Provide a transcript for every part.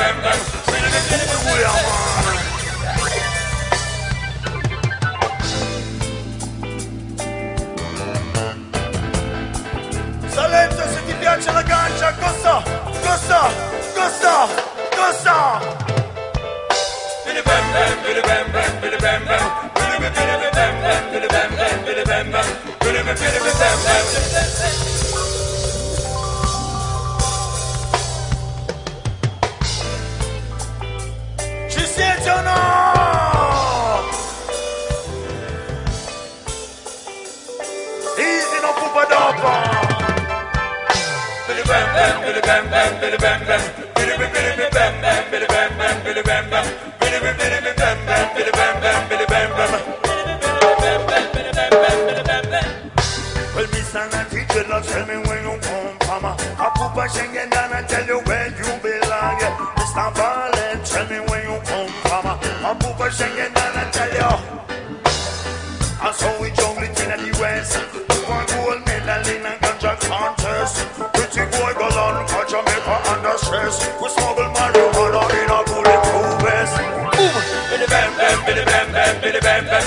Salento, se ti piace la ganja, costa. Bidi bam bam, bidi bam bam, bidi bam bam, bidi bam bam, bidi bam bam, bidi bam bam, bidi bam bam. Ci siete o no? Easy no pupa dopo. Bidi bam bam, bidi bam bam, bidi bam bam, bidi bam bam, bidi bam bam, bidi bam bam, bidi bam bam, bidi bam bam, bidi bam bam. Well, Miss Anna, teacher, love, tell me where you come from. A pupa singing down and tell you where you belong. Mr. Valen, tell me where you come from. A pupa singing down and tell you. I saw we jungle it in the West. One gold medal in a ganja contest. Pretty boy go on, catch Jamaica under stress. We smuggle marijuana in a bulletproof vest. Bidi bam bam, bidi bam bam, bidi bam bam.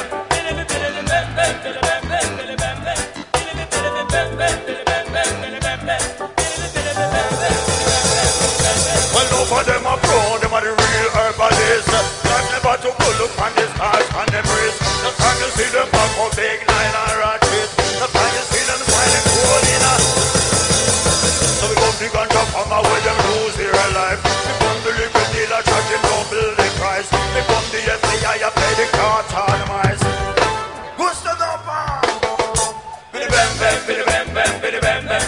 Well, no for them a pro, them are the real herbalists. Not never to go look on the stars on them wrist. The time you see them back for big nine and ratchet. The time you see them smiling cool in a. So we come the ganja from where them lose their life. We come the liquid dealer charging double the price. We come the FBI a pay the cartel mice. Gusto dopa. Bidi bam bam, bidi bam bam, bidi bam bam.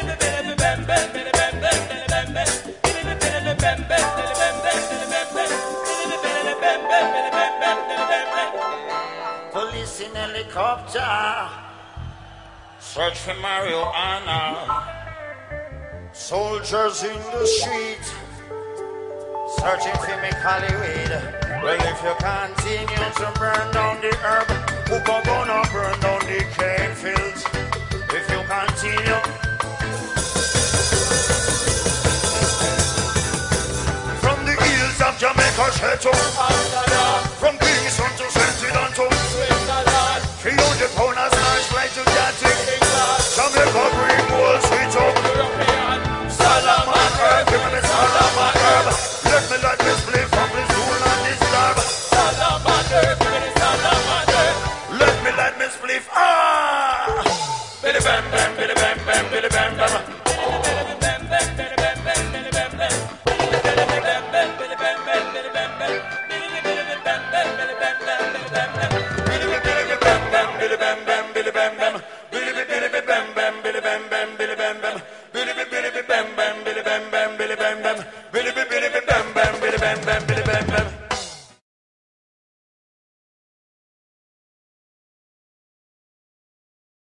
Police in helicopter, search for marijuana. Soldiers in the street, searching for me Hollywood. Well, if you continue to burn down the herb, who gonna burn down the cane fields? If you continue. From the hills of Jamaica, from Kingston to St. Anton, 300 pounders large flight to Gatwick, Jamaica green wall sweet up, Salaman herb, give me Salaman herb, let me split from this wool and this lab, Salaman herb, give me Salaman herb, let me split, bidi bam bam, bidi bam bam, bidi bam bam.